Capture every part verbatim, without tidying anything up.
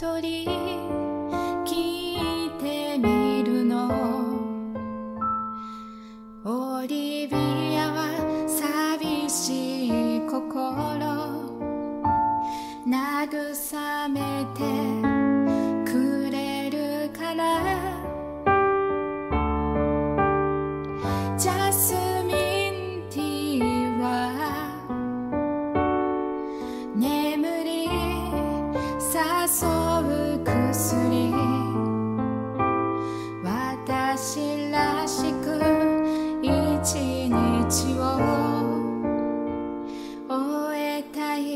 一人聞いてみるの。オリビアは寂しい心慰めてくれるから。ジャスミンティーは眠り誘う薬。私らしく一日を終えたい。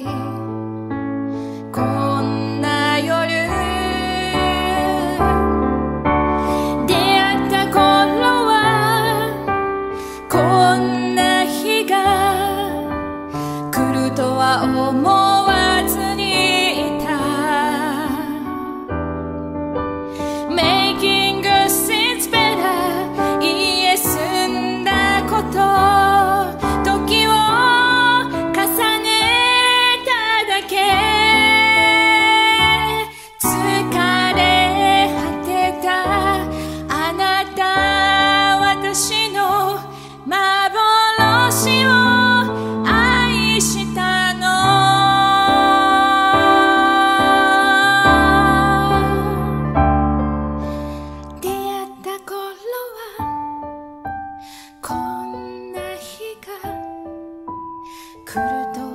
こんな夜出会った頃はこんな日が来るとは思わずにいた。 Making good sense better 言え済んだこと時を重ねただけ。疲れ果てたあなた私の幻を愛したの。出会った頃はこんな日が来ると